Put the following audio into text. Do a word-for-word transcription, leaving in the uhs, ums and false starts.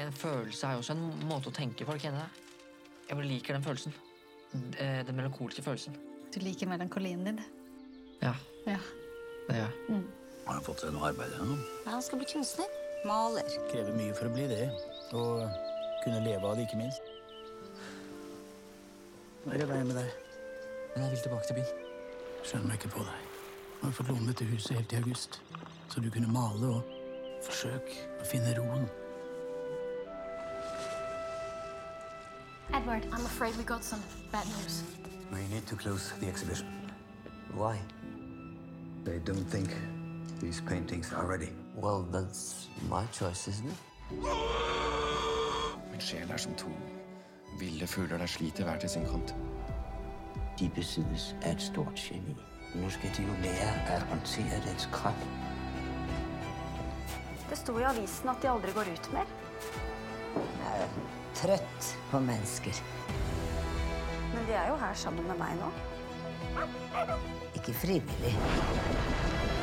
En følelse er jo også en måte å tenke på, ikke det? Jeg bare liker den følelsen. Den melankolske følelsen. Du liker melankolien din? Ja. Ja. Det gjør jeg. Mm. Har han fått seg noe arbeid nå? Ja, han skal bli kunstner. Maler. Krever mye for å bli det. Og kunne leve av det, ikke minst. Hva er det veien med deg? Men jeg vil tilbake til byen. Skjønner meg ikke på deg. Jeg har fått låne dette huset helt i august. Så du kunne male og forsøke å finne roen. Edvard, I'm afraid we got some bad news. We need to close the exhibition. Why? They don't think these paintings are ready. Well, that's my choice, isn't it? Min sjel er som to ville fugler der sliter hver til sin kant. De besiddes af et stort geni. Nu skal de jo lære at håndtere dets kraft. Det sto i avisen at de aldri går ut mer. Jeg er trøtt på mennesker. Men de er jo her sammen med meg nå. Ikke frivillig.